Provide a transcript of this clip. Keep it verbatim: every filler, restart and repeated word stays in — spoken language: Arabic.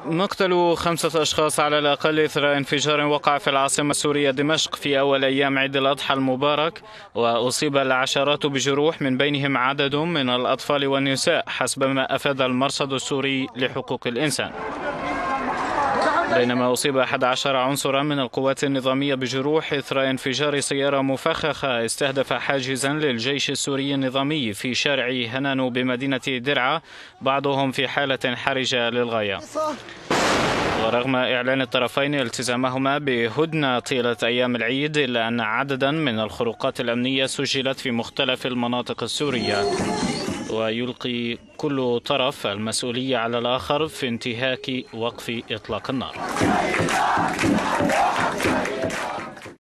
مقتل خمسة أشخاص على الأقل إثر انفجار وقع في العاصمة السورية دمشق في أول أيام عيد الأضحى المبارك، وأصيب العشرات بجروح من بينهم عدد من الأطفال والنساء حسب ما أفاد المرصد السوري لحقوق الإنسان، بينما أصيب أحد عشر عنصرا من القوات النظامية بجروح إثر انفجار سيارة مفخخة استهدف حاجزا للجيش السوري النظامي في شارع هنانو بمدينة درعا، بعضهم في حالة حرجة للغاية. ورغم إعلان الطرفين التزامهما بهدنة طيلة أيام العيد، إلا أن عددا من الخروقات الأمنية سجلت في مختلف المناطق السورية، ويلقي كل طرف المسؤولية على الآخر في انتهاك وقف إطلاق النار.